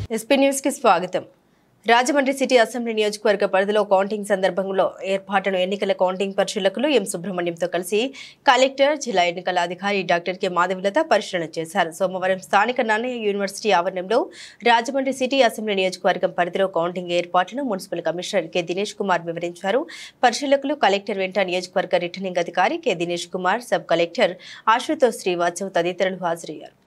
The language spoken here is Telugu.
ఎస్పీ న్యూస్ కి స్వాగతం. రాజమండ్రి సిటీ అసెంబ్లీ నియోజకవర్గ పరిధిలో కౌంటింగ్ సందర్భంలో ఏర్పాటును ఎన్నికల కౌంటింగ్ పరిశీలకులు ఎం సుబ్రహ్మణ్యంతో కలిసి కలెక్టర్, జిల్లా ఎన్నికల అధికారి డాక్టర్ కె మాధవిలత పరిశీలన చేశారు. సోమవారం స్థానిక నన్నయ్య యూనివర్సిటీ ఆవరణంలో రాజమండ్రి సిటీ అసెంబ్లీ నియోజకవర్గం పరిధిలో కౌంటింగ్ ఏర్పాట్లను municipal commissioner K Dinesh Kumar వివరించారు. పరిశీలకులు కలెక్టర్ వెంట నియోజకవర్గ రిటర్నింగ్ అధికారి K Dinesh Kumar, sub collector Ashutosh Srivastav తదితరులు హాజరయ్యారు.